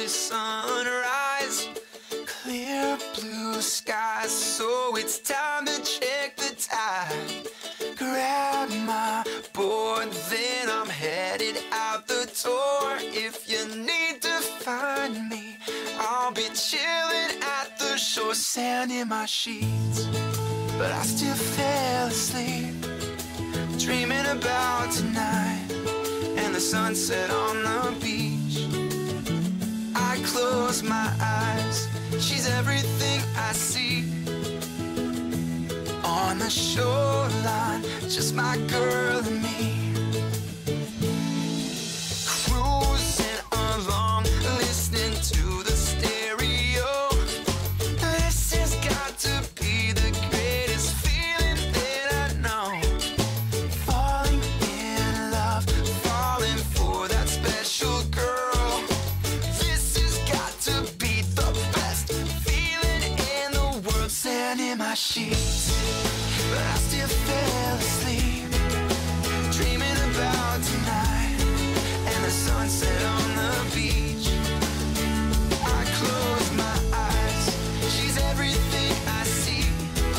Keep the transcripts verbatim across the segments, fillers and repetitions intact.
early sunrise, clear blue skies, so it's time to check the tide. Grab my board, then I'm headed out the door. If you need to find me, I'll be chilling at the shore, sand in my sheets, but I still fell asleep, dreaming about tonight and the sunset on the beach. I close my eyes, she's everything I see. On the shoreline, just my girl and me. Cruising along, listening to the stereo. This has got to be the greatest feeling that I know. Falling in love, falling for that special girl. This has got to be the best feeling in the world. Sand in my sheets, but I still fell asleep, dreaming about tonight and the sunset on the beach. I close my eyes, she's everything I see.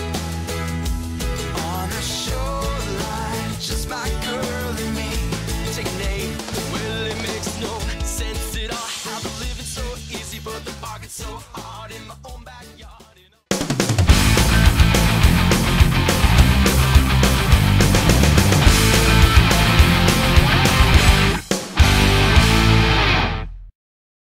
On the shoreline, just my girl and me. Take a name, well it makes no sense at all. How to live it so easy, but the bargain's so hard in my own